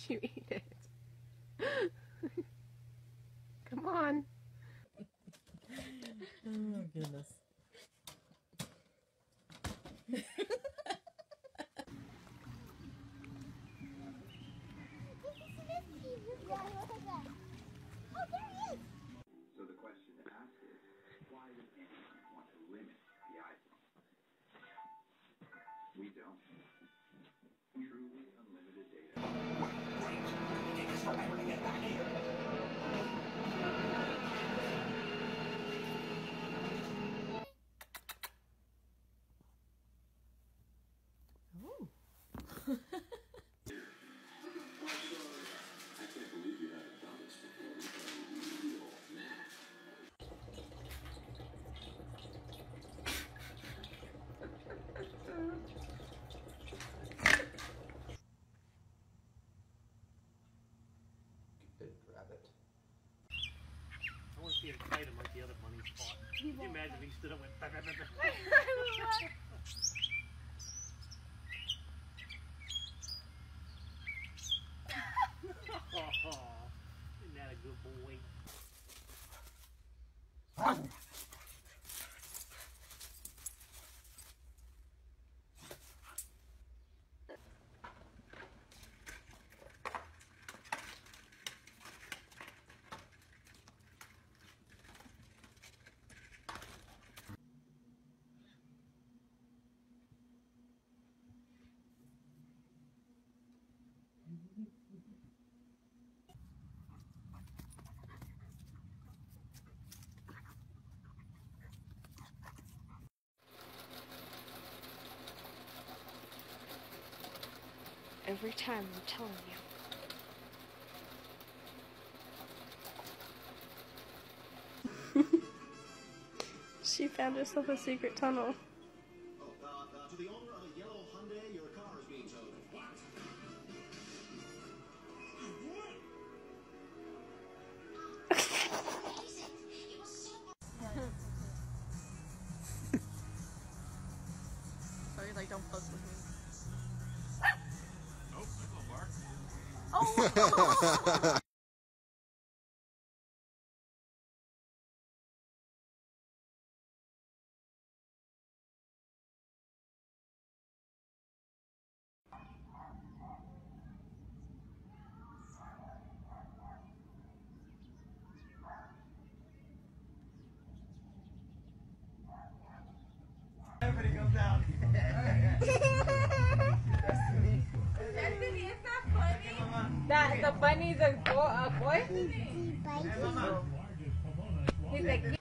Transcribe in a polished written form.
you eat it. Come on. Oh, goodness. So the question to ask is, why does anyone want to limit the iPhone? We don't. Truly unlimited data. Oh. I can't believe you haven't done this before. Real man. Grab it. I want to see it fight him like the other bunnies fought. Can you imagine if he stood up and went... Oh, isn't that a good boy? Every time, I'm telling you. She found herself a secret tunnel. To the owner of a yellow Hyundai, your car is being towed. So he's like, don't fuss with me. Nope, that's not Mark. Oh! Everybody goes down. Destiny, it's not funny. That the bunny's a boy. Hey, Mama. He's like.